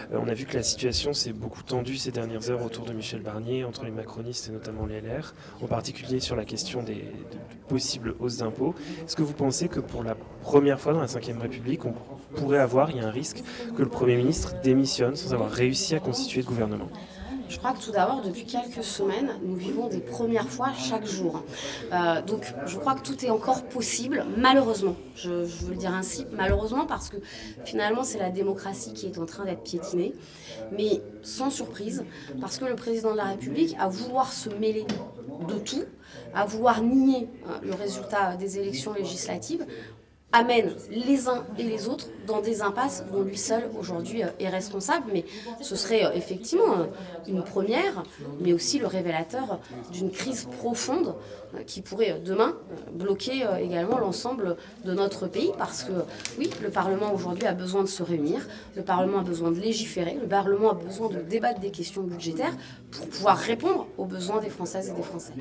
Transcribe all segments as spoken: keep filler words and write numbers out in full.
Euh, on a vu que la situation s'est beaucoup tendue ces dernières heures autour de Michel Barnier, entre les macronistes et notamment les L R, en particulier sur la question des de possibles hausses d'impôts. Est-ce que vous pensez que pour la première fois dans la cinquième République, on pourrait avoir, il y a un risque, que le Premier ministre démissionne sans avoir réussi à constituer de gouvernement ? Je crois que tout d'abord, depuis quelques semaines, nous vivons des premières fois chaque jour. Euh, donc je crois que tout est encore possible, malheureusement. Je, je veux le dire ainsi, malheureusement, parce que finalement c'est la démocratie qui est en train d'être piétinée. Mais sans surprise, parce que le président de la République, à vouloir se mêler de tout, à vouloir nier hein, le résultat des élections législatives, amène les uns et les autres dans des impasses dont lui seul aujourd'hui est responsable. Mais ce serait effectivement une première, mais aussi le révélateur d'une crise profonde qui pourrait demain bloquer également l'ensemble de notre pays. Parce que oui, le Parlement aujourd'hui a besoin de se réunir, le Parlement a besoin de légiférer, le Parlement a besoin de débattre des questions budgétaires pour pouvoir répondre aux besoins des Françaises et des Français.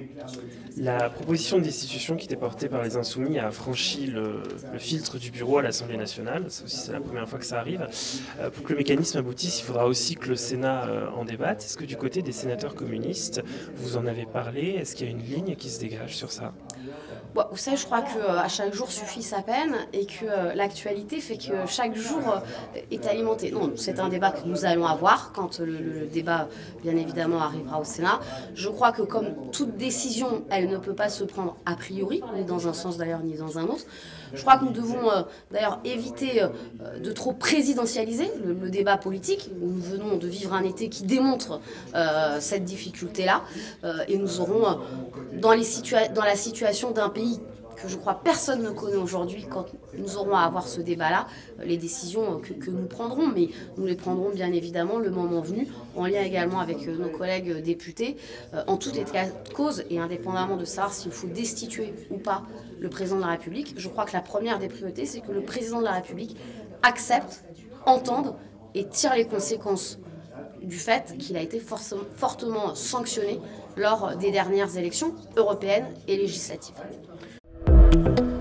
La proposition de destitution qui était portée par les Insoumis a franchi le, le filtre du bureau à l'Assemblée nationale. Ça aussi, c'est la première fois que ça arrive. Euh, pour que le mécanisme aboutisse, il faudra aussi que le Sénat euh, en débatte. Est-ce que du côté des sénateurs communistes, vous en avez parlé? Est-ce qu'il y a une ligne qui se dégage sur ça? Bon, vous savez, je crois qu'à chaque jour suffit sa peine et que euh, l'actualité fait que chaque jour euh, est alimenté. Non, c'est un débat que nous allons avoir quand le, le, le débat, bien évidemment, arrivera au Sénat. Je crois que comme toute décision, elle ne peut pas se prendre a priori, ni dans un sens d'ailleurs, ni dans un autre. Je crois que nous devons euh, d'ailleurs éviter euh, de trop présidentialiser le, le débat politique. Nous venons de vivre un été qui démontre euh, cette difficulté-là. Euh, et nous aurons, euh, dans, les situa- dans la situation d'un pays que je crois personne ne connaît aujourd'hui, quand nous aurons à avoir ce débat-là, les décisions que, que nous prendrons, mais nous les prendrons bien évidemment le moment venu, en lien également avec nos collègues députés, en tout état de cause et indépendamment de savoir s'il faut destituer ou pas le président de la République. Je crois que la première des priorités, c'est que le président de la République accepte, entende et tire les conséquences du fait qu'il a été fortement sanctionné lors des dernières élections européennes et législatives. Thank you.